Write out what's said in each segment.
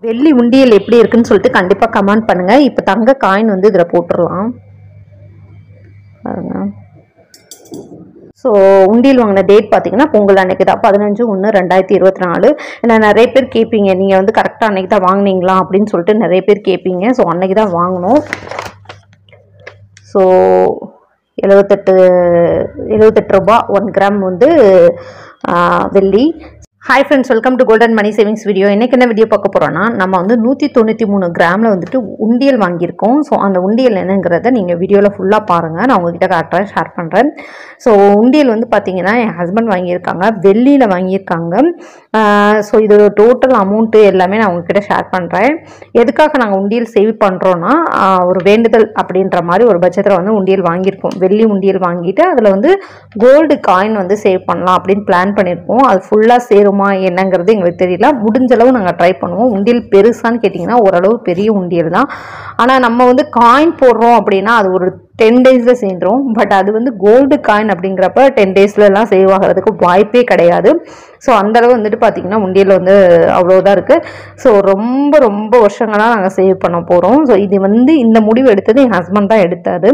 வெள்ளி உண்டியல் எப்படி இருக்குன்னு சொல்லிட்டு கண்டிப்பாக கமெண்ட் பண்ணுங்கள். இப்போ தங்க காயின் வந்து இதில் போட்டுடலாம் பாருங்க. ஸோ உண்டியல் வாங்கின டேட் பார்த்தீங்கன்னா பொங்கல் அன்னைக்கு தான், 15/1/2024. ஏன்னா நிறைய பேர் கேட்பீங்க, நீங்கள் வந்து கரெக்டாக அன்னைக்கு தான் வாங்கினீங்களா அப்படின்னு சொல்லிட்டு நிறைய பேர் கேட்பீங்க. ஸோ அன்னைக்கு தான் வாங்கினோம். ஸோ 78 ரூபா 1 கிராம் வந்து வெள்ளி. Hi friends, welcome to golden money savings video. இன்றைக்கி என்ன வீடியோ பார்க்க போகிறோன்னா, நம்ம வந்து 193 கிராமில் வந்துட்டு உண்டியல் வாங்கியிருக்கோம். ஸோ அந்த உண்டியல் என்னங்கிறத நீங்கள் வீடியோவில் ஃபுல்லாக பாருங்கள், நான் உங்ககிட்ட காட்டுறேன், ஷேர் பண்ணுறேன். ஸோ உண்டியல் வந்து பார்த்திங்கன்னா என் ஹஸ்பண்ட் வாங்கியிருக்காங்க, வெள்ளியில் வாங்கியிருக்காங்க. ஸோ இது டோட்டல் அமௌண்ட்டு எல்லாமே நான் உங்ககிட்ட ஷேர் பண்ணுறேன். எதுக்காக நாங்கள் உண்டியல் சேவ் பண்ணுறோன்னா, ஒரு வேண்டுதல் அப்படின்ற மாதிரி ஒரு பட்சத்தில் வந்து உண்டியல் வாங்கியிருக்கோம். வெள்ளி உண்டியல் வாங்கிட்டு அதில் வந்து கோல்டு காயின் வந்து சேவ் பண்ணலாம் அப்படின்னு பிளான் பண்ணியிருக்கோம். அது ஃபுல்லாக சேரும் என்னங்கிறது எங்களுக்கு தெரியல. முடிஞ்ச அளவு நாங்கள் ட்ரை பண்ணுவோம். உண்டியல் பெருசான்னு கேட்டிங்கன்னா ஓரளவு பெரிய உண்டியல் தான். ஆனால் நம்ம வந்து காயின் போடுறோம் அப்படின்னா அது ஒரு 10 டேஸில் சேர்ந்துடும். பட் அது வந்து கோல்டு காயின் அப்படிங்கிறப்ப 10 டேஸ்லலாம் சேவ் ஆகிறதுக்கு வாய்ப்பே கிடையாது. ஸோ அந்தளவு வந்துட்டு பார்த்திங்கன்னா உண்டியல் வந்து அவ்வளோதான் இருக்குது. ஸோ ரொம்ப ரொம்ப வருஷங்களாக நாங்கள் சேவ் பண்ண போகிறோம். ஸோ இது வந்து இந்த முடிவு எடுத்தது என் ஹஸ்பண்ட் தான் எடுத்தார்.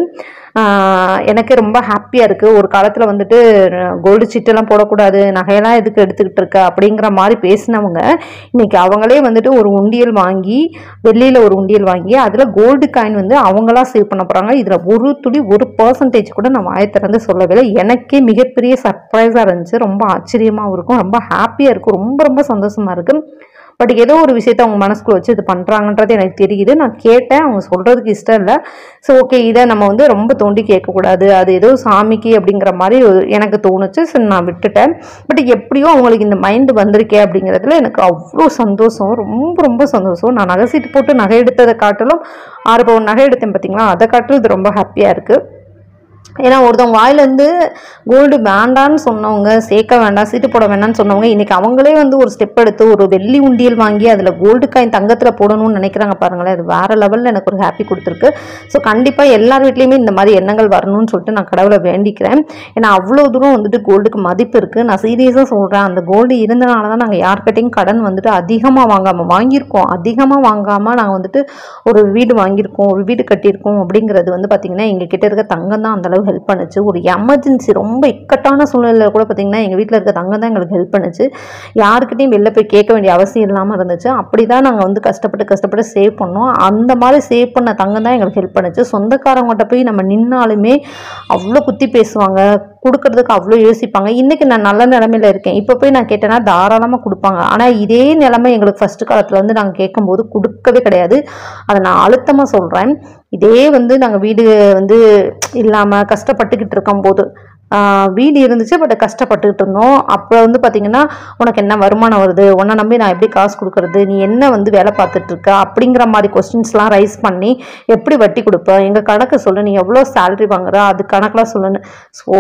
எனக்கு ரொம்ப ஹாப்பியாக இருக்குது. ஒரு காலத்தில் வந்துட்டு கோல்டு சீட்டெல்லாம் போடக்கூடாது, நகையெல்லாம் எதுக்கு எடுத்துக்கிட்டு இருக்க அப்படிங்கிற மாதிரி பேசினவங்க இன்றைக்கி அவங்களே வந்துட்டு ஒரு உண்டியல் வாங்கி, வெள்ளியில் ஒரு உண்டியல் வாங்கி அதில் கோல்டு காயின் வந்து அவங்களா சேவ் பண்ண போகிறாங்க. இதில் ஒரு துளி 1% கூட நான் வாயை திறந்து சொல்லவில்லை. எனக்கே மிகப்பெரிய சர்ப்ரைஸாக இருந்துச்சு. ரொம்ப ஆச்சரியமாகவும் இருக்கும், ரொம்ப ஹாப்பியாக இருக்கும், ரொம்ப ரொம்ப சந்தோஷமாக இருக்குது. பட் ஏதோ ஒரு விஷயத்தை அவங்க மனசுக்குள்ள வச்சு இது பண்ணுறாங்கன்றது எனக்கு தெரியுது. நான் கேட்டேன், அவங்க சொல்கிறதுக்கு இஷ்டம் இல்லை. ஸோ ஓகே, இதை நம்ம வந்து ரொம்ப தோண்டி கேட்கக்கூடாது, அது ஏதோ சாமிக்கு அப்படிங்கிற மாதிரி எனக்கு தோணுச்சு. சரி, நான் விட்டுட்டேன். பட் எப்படியோ அவங்களுக்கு இந்த மைண்டு வந்திருக்கே அப்படிங்கிறதுல எனக்கு அவ்வளோ சந்தோஷம், ரொம்ப ரொம்ப சந்தோஷம். நான் நகை சீட்டு போட்டு நகை எடுத்ததை காட்டிலும் 6 பவுன் நகை எடுத்தேன் பார்த்தீங்களா, அதை காட்டிலும் இது ரொம்ப ஹாப்பியாக இருக்குது. ஏன்னா ஒருத்தவங்க வாயிலேருந்து கோல்டு வேண்டான்னு சொன்னவங்க, சேர்க்க வேண்டாம், சீட்டு போட வேண்டாம்னு சொன்னவங்க இன்றைக்கி அவங்களே வந்து ஒரு ஸ்டெப் எடுத்து ஒரு வெள்ளி உண்டியல் வாங்கி அதில் கோல்டு காயின் தங்கத்தில் போடணும்னு நினைக்கிறாங்க பாருங்களேன். அது வேறு லெவலில் எனக்கு ஒரு ஹாப்பி கொடுத்துருக்கு. ஸோ கண்டிப்பாக எல்லார் வீட்லேயுமே இந்த மாதிரி எண்ணங்கள் வரணும்னு சொல்லிட்டு நான் கடவுளை வேண்டிக்கிறேன். ஏன்னா அவ்வளோ தூரம் வந்துட்டு கோல்டுக்கு மதிப்பு இருக்குது. நான் சீரியஸாக சொல்கிறேன், அந்த கோல்டு இருந்தனால தான் நாங்கள் யார்கிட்டையும் கடன் வந்துட்டு அதிகமாக வாங்கியிருக்கோம். அதிகமாக வாங்காமல் நாங்கள் வந்துட்டு ஒரு வீடு வாங்கியிருக்கோம், ஒரு வீடு கட்டியிருக்கோம். அப்படிங்கிறது வந்து பார்த்திங்கன்னா எங்கள் கிட்டே இருக்க தங்கம் தான் அந்தளவு ஹெல்ப் பண்ணுச்சு. ஒரு எமர்ஜென்சி ரொம்ப இக்கட்டான சூழ்நிலையில் கூட பார்த்திங்கன்னா எங்கள் வீட்டில் இருக்க தங்கம் தான் எங்களுக்கு ஹெல்ப் பண்ணுச்சு. யாருக்கிட்டையும் வெளில போய் கேட்க வேண்டிய அவசியம் இல்லாமல் இருந்துச்சு. அப்படி தான் நாங்கள் வந்து கஷ்டப்பட்டு சேவ் பண்ணோம். அந்த மாதிரி சேவ் பண்ண தங்கம் தான் எங்களுக்கு ஹெல்ப் பண்ணுச்சு. சொந்தக்காரங்கிட்ட போய் நம்ம நின்னாலுமே அவ்வளோ குத்தி பேசுவாங்க, கொடுக்கறதுக்கு அவ்வளோ யோசிப்பாங்க. இன்றைக்கி நான் நல்ல நிலமையில இருக்கேன், இப்போ போய் நான் கேட்டேன்னா தாராளமாக கொடுப்பாங்க. ஆனால் இதே நிலைமை எங்களுக்கு ஃபஸ்ட்டு காலத்தில் வந்து நாங்கள் கேட்கும்போது கொடுக்கவே கிடையாது. அதை நான் அழுத்தமாக சொல்கிறேன். இதே வந்து நாங்கள் வீடு வந்து இல்லாமல் கஷ்டப்பட்டுக்கிட்டு இருக்கும்போது, வீடு இருந்துச்சு பட் கஷ்டப்பட்டுக்கிட்டு இருந்தோம். அப்போ வந்து பார்த்திங்கன்னா உனக்கு என்ன வருமானம் வருது, உன்னை நம்பி நான் எப்படி காசு கொடுக்குறது, நீ என்ன வந்து வேலை பார்த்துட்ருக்க அப்படிங்கிற மாதிரி கொஸ்டின்ஸ்லாம் ரைஸ் பண்ணி எப்படி வட்டி கொடுப்பேன், எங்கள் கணக்கு சொல்லு, நீ எவ்வளோ சேலரி வாங்குற அது கணக்கெலாம் சொல்லுன்னு. ஸோ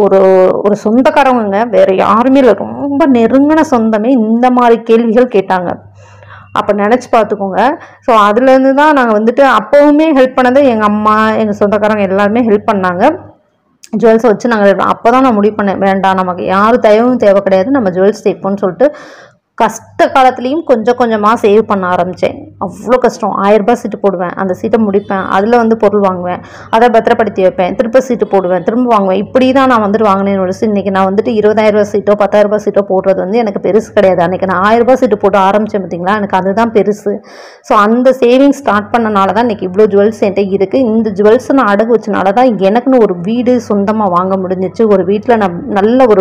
ஒரு சொந்தக்காரவங்க வேறு யாருமே இல்லை, ரொம்ப நெருங்கின சொந்தமே இந்த மாதிரி கேள்விகள் கேட்டாங்க. அப்போ நினச்சி பார்த்துக்கோங்க. ஸோ அதுலேருந்து தான் நாங்கள் வந்துட்டு அப்போவுமே ஹெல்ப் பண்ணது எங்கள் அம்மா, எங்கள் சொந்தக்காரங்க எல்லாருமே ஹெல்ப் பண்ணாங்க. ஜுவல்ஸை வச்சு நாங்கள் அப்போ தான் நான் முடிவு பண்ணேன், வேண்டாம் நமக்கு யார் தயவும் தேவை கிடையாது, நம்ம ஜுவல்ஸ் சேர்ப்போம்னு சொல்லிட்டு கஷ்ட காலத்துலேயும் கொஞ்சம் கொஞ்சமாக சேவ் பண்ண ஆரம்பித்தேன். அவ்வளோ கஷ்டம். 1000 ரூபாய் சீட்டு போடுவேன், அந்த சீட்டை முடிப்பேன், அதில் வந்து பொருள் வாங்குவேன், அதை பத்திரப்படுத்தி வைப்பேன், திரும்ப சீட்டு போடுவேன், திரும்ப வாங்குவேன். இப்படி தான் நான் வந்துட்டு வாங்கினேன்னு ஒரு இன்றைக்கி நான் வந்துட்டு 20,000 ரூபாய் சீட்டோ 10,000 ரூபாய் சீட்டோ போடுறது வந்து எனக்கு பெருசு கிடையாது. அன்றைக்கி நான் 1000 ரூபாய் சீட்டு போட்டு ஆரம்பித்தேன் பார்த்தீங்களா, எனக்கு அதுதான் பெருசு. ஸோ அந்த சேவிங் ஸ்டார்ட் பண்ணனால தான் இன்றைக்கி இவ்வளோ ஜுவல்ஸ் என்கிட்ட இருக்குது. இந்த ஜுவல்ஸை நான் அடகு வச்சனால தான் எனக்குன்னு ஒரு வீடு சொந்தமாக வாங்க முடிஞ்சிச்சு. ஒரு வீட்டில் நான் நல்ல ஒரு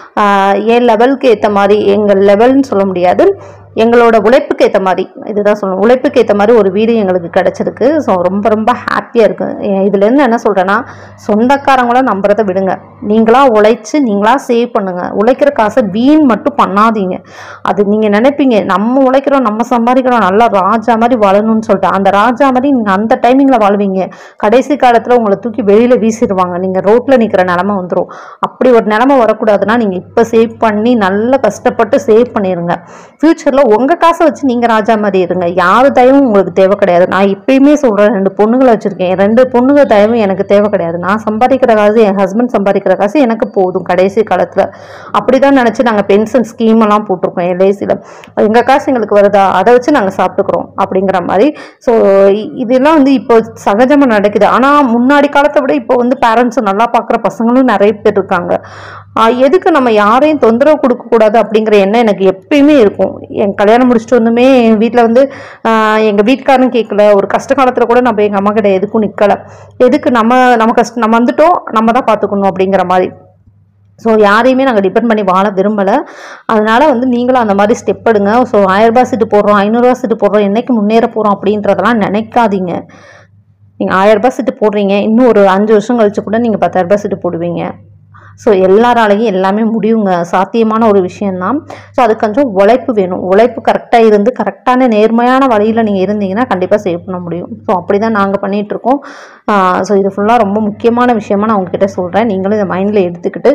என் லெவலுக்கு ஏற்ற மாதிரி, எங்கள் லெவல்னு சொல்ல முடியாது, எங்களோட உழைப்புக்கு ஏற்ற மாதிரி, இதுதான் சொல்லணும், உழைப்புக்கு ஏற்ற மாதிரி ஒரு வீடு எங்களுக்கு கிடச்சிருக்கு. ஸோ ரொம்ப ரொம்ப ஹாப்பியாக இருக்குது. இதுலேருந்து என்ன சொல்கிறேன்னா, சொந்தக்காரங்களும் நம்புறதை விடுங்க, நீங்களாக உழைச்சி நீங்களாக சேவ் பண்ணுங்கள். உழைக்கிற காசை வீண் மட்டும் பண்ணாதீங்க. அது நீங்கள் நினைப்பீங்க நம்ம உழைக்கிறோம், நம்ம சம்பாதிக்கிறோம், நல்லா ராஜா மாதிரி வாழணும்னு சொல்லிட்டு, அந்த ராஜா மாதிரி நீங்கள் அந்த டைமிங்கில் வாழ்வீங்க. கடைசி காலத்தில் உங்களை தூக்கி வெளியில் வீசிடுவாங்க, நீங்கள் ரோட்டில் நிற்கிற நிலமை வந்துடும். அப்படி ஒரு நிலமை வரக்கூடாதுன்னா நீங்கள் இப்போ சேவ் பண்ணி நல்லா கஷ்டப்பட்டு சேவ் பண்ணிடுங்க. ஃப்யூச்சரில் சொல்லுவாங்க, உங்கள் காசை வச்சு நீங்கள் ராஜா மாதிரி இருங்க, யார் தயவும் உங்களுக்கு தேவை கிடையாது. நான் இப்பயுமே சொல்கிறேன், 2 பொண்ணுங்களை வச்சுருக்கேன், 2 பொண்ணுங்க தயவும் எனக்கு தேவை கிடையாது. நான் சம்பாதிக்கிற காசு, என் ஹஸ்பண்ட் சம்பாதிக்கிற காசு எனக்கு போதும் கடைசி காலத்தில். அப்படி தான் நினச்சி நாங்கள் பென்ஷன் ஸ்கீமெல்லாம் போட்டிருக்கோம் எல்ஐசியில். எங்கள் காசு எங்களுக்கு வருதா, அதை வச்சு நாங்கள் சாப்பிட்டுக்கிறோம் அப்படிங்கிற மாதிரி. ஸோ இதெல்லாம் வந்து இப்போ சகஜமாக நடக்குது. ஆனால் முன்னாடி காலத்தை விட இப்போ வந்து பேரண்ட்ஸை நல்லா பார்க்குற பசங்களும் நிறைய பேர் இருக்காங்க. எதுக்கு நம்ம யாரையும் தொந்தரவு கொடுக்கக்கூடாது அப்படிங்கிற எண்ணம் எனக்கு எப்பயுமே இருக்கும். என் கல்யாணம் முடிச்சுட்டு வந்துமே என் வீட்டில் வந்து எங்கள் வீட்டுக்காரனும் கேட்கல. ஒரு கஷ்ட காலத்தில் கூட நம்ம எங்கள் அம்மா கிட்ட எதுக்கும் நிற்கலை. எதுக்கு நம்ம கஷ்டம், நம்ம வந்துட்டோம், நம்ம தான் பார்த்துக்கணும் அப்படிங்கிற மாதிரி. ஸோ யாரையுமே நாங்கள் டிபெண்ட் பண்ணி வாழ விரும்பலை. அதனால வந்து நீங்களும் அந்த மாதிரி ஸ்டெப் எடுங்க. ஸோ 1000 ரூபாய் சீட்டு போடுறோம், 500 ரூபா சீட்டு போடுறோம், என்னைக்கு முன்னேற போகிறோம் அப்படின்றதெல்லாம் நினைக்காதீங்க. நீங்கள் 1000 ரூபாய் சீட்டு போடுறீங்க, இன்னும் ஒரு 5 வருஷம் கழிச்சு கூட நீங்கள் 10,000 ரூபாய் சீட்டு போடுவீங்க. ஸோ எல்லாராலையும் எல்லாமே முடியுங்க, சாத்தியமான ஒரு விஷயந்தான். ஸோ அதுக்கு கொஞ்சம் உழைப்பு வேணும். உழைப்பு கரெக்டாக இருந்து கரெக்டான நேர்மையான வழியில் நீங்கள் இருந்தீங்கன்னா கண்டிப்பாக சேவ் பண்ண முடியும். ஸோ அப்படி தான் நாங்கள் பண்ணிகிட்ருக்கோம். ஸோ இது ஃபுல்லாக ரொம்ப முக்கியமான விஷயமா நான் உங்ககிட்ட சொல்கிறேன். நீங்களும் இதை மைண்டில் எடுத்துக்கிட்டு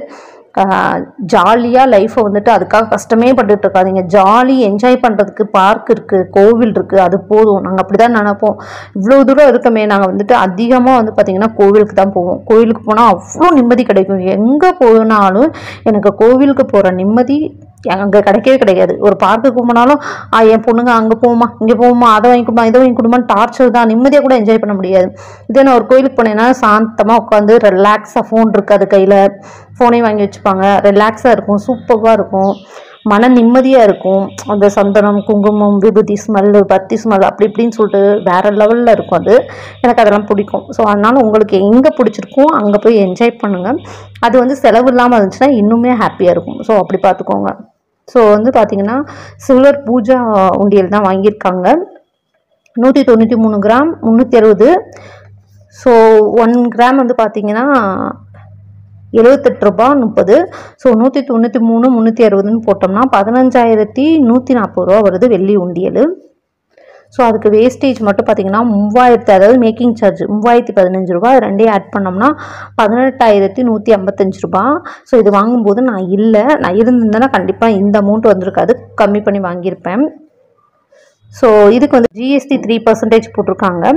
ஜாலியாக லைஃப்பை வந்துட்டு அதுக்காக கஷ்டமே பட்டுட்டு இருக்காதிங்க. ஜாலி என்ஜாய் பண்ணுறதுக்கு பார்க் இருக்குது, கோவில் இருக்குது, அது போதும். நாங்கள் அப்படி தான் நினைப்போம். இவ்வளோ தூரம் இருக்கமே, நாங்கள் வந்துட்டு அதிகமாக வந்து பார்த்திங்கன்னா கோவிலுக்கு தான் போவோம். கோவிலுக்கு போனால் அவ்வளோ நிம்மதி கிடைக்கும். எங்கே போனாலும் எனக்கு கோவிலுக்கு போகிற நிம்மதி அங்கே கிடைக்கவே கிடைக்காது. ஒரு பார்க்குக்கு போனாலும் என் பொண்ணுங்க அங்கே போகுமா, இங்கே போகுமா, அதை வாங்கிக்குமா, இதை வாங்கி கொடுமான்னு டார்ச்சர் தான். நிம்மதியாக கூட என்ஜாய் பண்ண முடியாது. இதே நான் ஒரு கோயிலுக்கு போனேன்னா சாந்தமாக உட்காந்து ரிலாக்ஸாக, ஃபோன் இருக்காது கையில், ஃபோனையும் வாங்கி வச்சுப்பாங்க, ரிலாக்ஸாக இருக்கும், சூப்பராக இருக்கும், மன நிம்மதியாக இருக்கும். அந்த சந்தனம், குங்குமம், விபூதி ஸ்மெல்லு, பத்தி ஸ்மெல் அப்படி இப்படின்னு சொல்லிட்டு வேறு லெவலில் இருக்கும். அது எனக்கு அதெல்லாம் பிடிக்கும். ஸோ அதனால் உங்களுக்கு எங்கே பிடிச்சிருக்கோ அங்கே போய் என்ஜாய் பண்ணுங்கள். அது வந்து செலவு இல்லாமல் இருந்துச்சுன்னா இன்னுமே ஹாப்பியாக இருக்கும். ஸோ அப்படி பார்த்துக்கோங்க. ஸோ வந்து பார்த்திங்கன்னா சில்வர் பூஜா உண்டியல் தான் வாங்கியிருக்காங்க. 193 கிராம் 360. ஸோ 1 கிராம் வந்து பார்த்திங்கன்னா 78 ரூபா 30. ஸோ 193 360ன்னு போட்டோம்னா 15,140 ரூபா வருது வெள்ளி உண்டியல். ஸோ அதுக்கு வேஸ்டேஜ் மட்டும் பார்த்திங்கன்னா 3000, அதாவது மேக்கிங் சார்ஜ் 3015 ரூபா, ரெண்டையும் ஆட் பண்ணோம்னா 18,155 ரூபா. ஸோ இது வாங்கும்போது நான் இருந்திருந்தேன்னா கண்டிப்பாக இந்த அமௌண்ட் வந்திருக்காது, கம்மி பண்ணி வாங்கியிருப்பேன். ஸோ இதுக்கு வந்து ஜிஎஸ்டி 3% போட்டிருக்காங்க.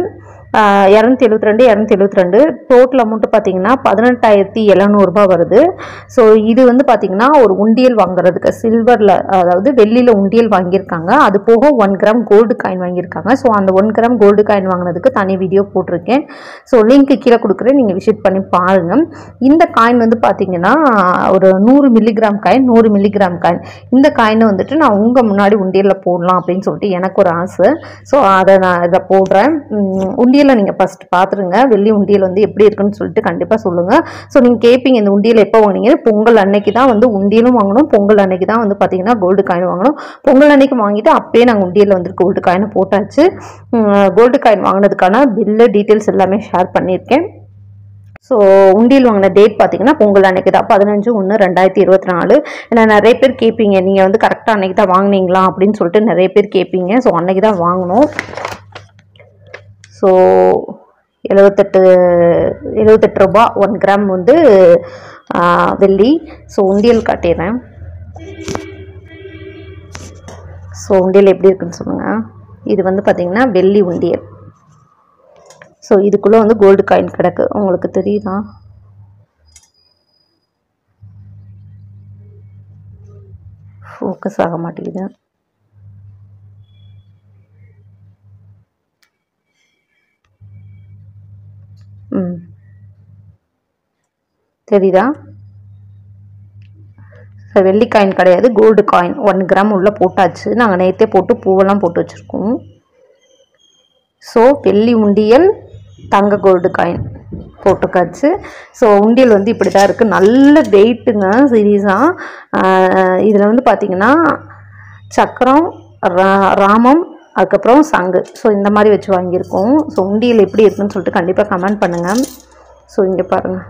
272 டோட்டல் அமௌண்ட்டு பார்த்திங்கன்னா 18,700 ரூபா வருது. ஸோ இது வந்து பார்த்திங்கன்னா ஒரு உண்டியல் வாங்குறதுக்கு சில்வரில், அதாவது வெள்ளியில் உண்டியல் வாங்கியிருக்காங்க. அது போக 1 கிராம் கோல்டு காயின் வாங்கியிருக்காங்க. ஸோ அந்த 1 கிராம் கோல்டு காயின் வாங்கினதுக்கு தனி வீடியோ போட்டிருக்கேன். ஸோ லிங்க் கீழே கொடுக்குறேன், நீங்கள் விசிட் பண்ணி பாருங்கள். இந்த காயின் வந்து பார்த்திங்கன்னா ஒரு 100 மில்லிகிராம் காயின், 100 மில்லிகிராம் காயின். இந்த காயினை வந்துட்டு நான் உங்கள் முன்னாடி உண்டியலில் போடலாம் அப்படின்னு சொல்லிட்டு எனக்கு ஒரு ஆசை. ஸோ அதை நான் இதை போடுறேன். உண்டியலை நீங்கள் ஃபஸ்ட் பார்த்துருங்க, வெள்ளி உண்டியல் வந்து எப்படி இருக்குன்னு சொல்லிட்டு கண்டிப்பாக சொல்லுங்கள். ஸோ நீங்கள் கேட்பீங்க இந்த உண்டியல் எப்போ வாங்கினீங்க? பொங்கல் அன்னைக்கு தான் வந்து உண்டியலும் வாங்கணும், பொங்கல் அன்னைக்கு தான் வந்து பார்த்தீங்கன்னா கோல்டு காயின் வாங்கணும். பொங்கல் அன்னைக்கு வாங்கிட்டு அப்பயே நாங்கள் உண்டியலில் வந்து கோல்டு காயினை போட்டாச்சு. கோல்டு காயின் வாங்கினதுக்கான பில்லு டீட்டெயில்ஸ் எல்லாமே ஷேர் பண்ணியிருக்கேன். ஸோ உண்டியல் வாங்கின டேட் பார்த்தீங்கன்னா பொங்கல் அன்னைக்கு தான், 15/1/2024. ஏன்னா நிறைய பேர் கேட்பீங்க, நீங்கள் வந்து கரெக்டாக அன்னைக்கு தான் வாங்கினீங்களா அப்படின்னு சொல்லிட்டு நிறைய பேர் கேட்பீங்க. ஸோ அன்னைக்கு தான் வாங்கினோம். ஸோ 78 ரூபா 1 கிராம் வந்து வெள்ளி. ஸோ உண்டியல் காட்டிடுறேன். ஸோ உண்டியல் எப்படி இருக்குன்னு சொல்லுங்கள். இது வந்து பார்த்திங்கன்னா வெள்ளி உண்டியல். ஸோ இதுக்குள்ளே வந்து கோல்டு காயின் கிடக்கு, உங்களுக்கு தெரியுதா? ஃபோக்கஸ் ஆக மாட்டேங்குது. தெரியுதா? வெள்ளி காயின் கிடையாது, கோல்டு காயின் 1 கிராம் உள்ளே போட்டாச்சு. நாங்கள் நேற்றே போட்டு பூவெல்லாம் போட்டு வச்சுருக்கோம். ஸோ வெள்ளி உண்டியல், தங்க கோல்டு காயின் போட்டுக்காச்சு. ஸோ உண்டியல் வந்து இப்படி தான் இருக்குது, நல்ல வெயிட்டுங்க சீரியஸாக. இதில் வந்து பார்த்திங்கன்னா சக்கரம், ராமம், அதுக்கப்புறம் சங்கு, ஸோ இந்த மாதிரி வச்சு வாங்கியிருக்கோம். ஸோ உண்டியல் எப்படி இருக்குன்னு சொல்லிட்டு கண்டிப்பாக கமெண்ட் பண்ணுங்கள். ஸோ இங்கே பாருங்கள்,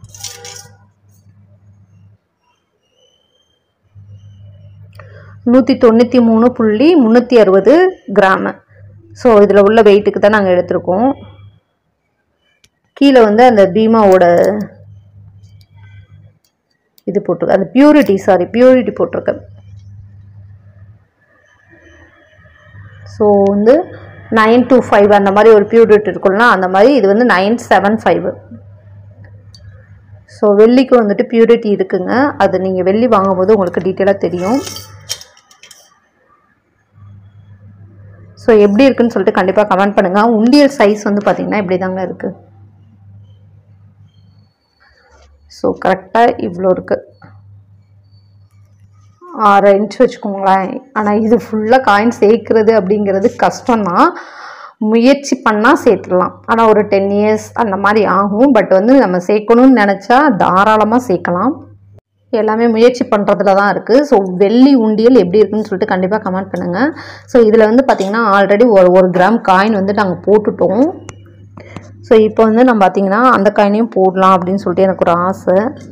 193.360 கிராமு. ஸோ இதில் உள்ள வெயிட்டுக்கு தான் நாங்கள் எடுத்திருக்கோம். கீழே வந்து அந்த பீமாவோட இது போட்டிருக்கு, அந்த பியூரிட்டி போட்டிருக்கேன். ஸோ வந்து 925 அந்த மாதிரி ஒரு பியூரிட்டி இருக்குல்ல, அந்த மாதிரி இது வந்து 975. ஸோ வெள்ளிக்கு வந்துட்டு பியூரிட்டி இருக்குங்க. அது நீங்கள் வெள்ளி வாங்கும்போது உங்களுக்கு டீட்டெயிலாக தெரியும். ஸோ எப்படி இருக்குன்னு சொல்லிட்டு கண்டிப்பாக கமெண்ட் பண்ணுங்கள். உண்டியல் சைஸ் வந்து பார்த்திங்கன்னா இப்படி தாங்க இருக்குது. ஸோ கரெக்டாக இவ்வளோ இருக்குது, 6 இன்ச் வச்சுக்கோங்களேன். ஆனால் இது ஃபுல்லாக காயின் சேர்க்குறது அப்படிங்கிறது கஷ்டம்தான். முயற்சி பண்ணால் சேர்த்துடலாம். ஆனால் ஒரு 10 இயர்ஸ் அந்த மாதிரி ஆகும். பட் வந்து நம்ம சேர்க்கணும்னு நினச்சா தாராளமாக சேர்க்கலாம். எல்லாமே முயற்சி பண்ணுறதுல தான் இருக்குது. ஸோ வெள்ளி உண்டியல் எப்படி இருக்குன்னு சொல்லிட்டு கண்டிப்பாக கமெண்ட் பண்ணுங்கள். ஸோ இதில் வந்து பார்த்திங்கன்னா ஆல்ரெடி ஒரு கிராம் காயின் வந்து நாங்கள் போட்டுட்டோம். ஸோ இப்போ வந்து நம்ம பார்த்திங்கன்னா அந்த காயினையும் போடலாம் அப்படின்னு சொல்லிட்டு எனக்கு ஒரு ஆசை.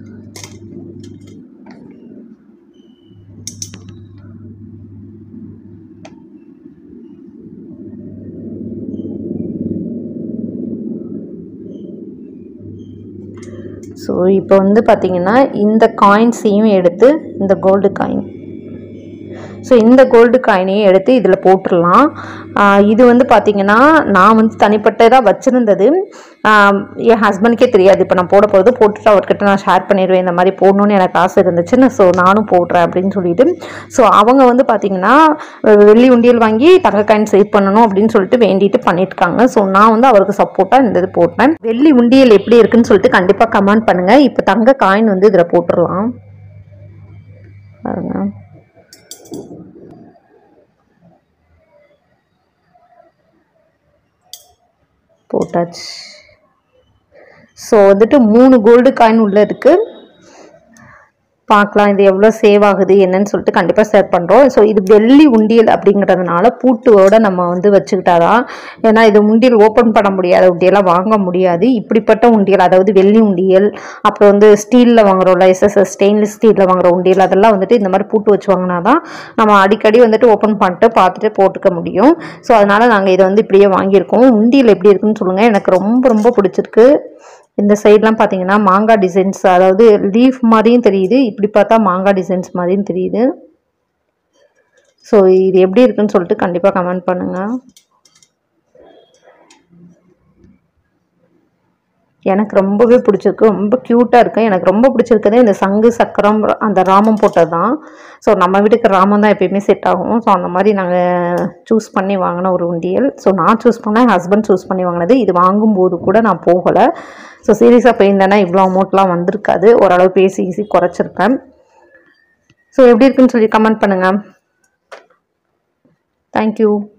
ஸோ இப்போ வந்து பார்த்திங்கன்னா இந்த காயின்ஸையும் எடுத்து, இந்த கோல்டு காயின், ஸோ இந்த கோல்டு காயினையும் எடுத்து இதில் போட்டுடலாம். இது வந்து பார்த்திங்கன்னா நான் வந்து தனிப்பட்டதாக வச்சுருந்தது. என் ஹஸ்பண்டுக்கே தெரியாது. இப்போ நான் போட போகிறது போட்டுட்டு அவர்கிட்ட நான் ஷேர் பண்ணிடுவேன். இந்த மாதிரி போடணுன்னு எனக்கு ஆசை இருந்துச்சுன்னு. ஸோ நானும் போடுறேன் அப்படின்னு சொல்லிட்டு. ஸோ அவங்க வந்து பார்த்திங்கன்னா வெள்ளி உண்டியல் வாங்கி தங்க காயின் சேவ் பண்ணணும் அப்படின்னு சொல்லிட்டு வேண்டிட்டு பண்ணியிருக்காங்க. ஸோ நான் வந்து அவருக்கு சப்போர்ட்டாக இந்த இது போட்டேன். வெள்ளி உண்டியல் எப்படி இருக்குன்னு சொல்லிட்டு கண்டிப்பாக கமெண்ட் பண்ணுங்கள். இப்போ தங்க காயின் வந்து இதில் போட்டுடலாம் பாருங்க. போட்டாச்சு. ஸோ வந்துட்டு 3 கோல்டு காயின் உள்ளே இருக்குது. பார்க்கலாம் இது எவ்வளோ சேவ் ஆகுது என்னன்னு சொல்லிட்டு கண்டிப்பாக ஷேர் பண்ணுறோம். ஸோ இது வெள்ளி உண்டியல் அப்படிங்கிறதுனால பூட்டோட நம்ம வந்து வச்சுக்கிட்டாதான். ஏன்னா இது உண்டியல் ஓப்பன் பண்ண முடியாத உண்டியெல்லாம் வாங்க முடியாது. இப்படிப்பட்ட உண்டியல், அதாவது வெள்ளி உண்டியல், அப்புறம் வந்து ஸ்டீலில் வாங்குறோம்ல, எஸ்எஸ்எஸ் ஸ்டெயின்லெஸ் ஸ்டீலில் வாங்குற உண்டியல், அதெல்லாம் வந்துட்டு இந்த மாதிரி பூட்டு வச்சு வாங்கினா தான் நம்ம அடிக்கடி வந்துட்டு ஓப்பன் பண்ணிட்டு பார்த்துட்டு போட்டுக்க முடியும். ஸோ அதனால் நாங்கள் இதை வந்து இப்படியே வாங்கியிருக்கோம். உண்டியல் எப்படி இருக்குன்னு சொல்லுங்கள். எனக்கு ரொம்ப ரொம்ப பிடிச்சிருக்கு. இந்த சைட்லாம் பார்த்தீங்கன்னா மாங்காய் டிசைன்ஸ், அதாவது லீஃப் மாதிரியும் தெரியுது, இப்படி பார்த்தா மாங்காய் டிசைன்ஸ் மாதிரியும் தெரியுது. ஸோ இது எப்படி இருக்குன்னு சொல்லிட்டு கண்டிப்பாக கமெண்ட் பண்ணுங்கள். எனக்கு ரொம்பவே பிடிச்சிருக்கு. ரொம்ப க்யூட்டாக இருக்குது. எனக்கு ரொம்ப பிடிச்சிருக்குது இந்த சங்கு சக்கரம் அந்த ராமம் போட்டது தான். ஸோ நம்ம வீட்டுக்கு ராமம் தான் எப்பயுமே செட் ஆகும். ஸோ அந்த மாதிரி நாங்கள் சூஸ் பண்ணி வாங்கின ஒரு உண்டியல். ஸோ நான் சூஸ் பண்ணேன், ஹஸ்பண்ட் சூஸ் பண்ணி வாங்கினது. இது வாங்கும்போது கூட நான் போகலை. ஸோ சீரியஸாக போயிருந்தேன்னா இவ்வளோ அமௌண்ட்லாம் வந்திருக்காது. ஓரளவு பேசி குறைச்சிருப்பேன். ஸோ எப்படி இருக்குன்னு சொல்லி கமெண்ட் பண்ணுங்கள். தேங்க்யூ.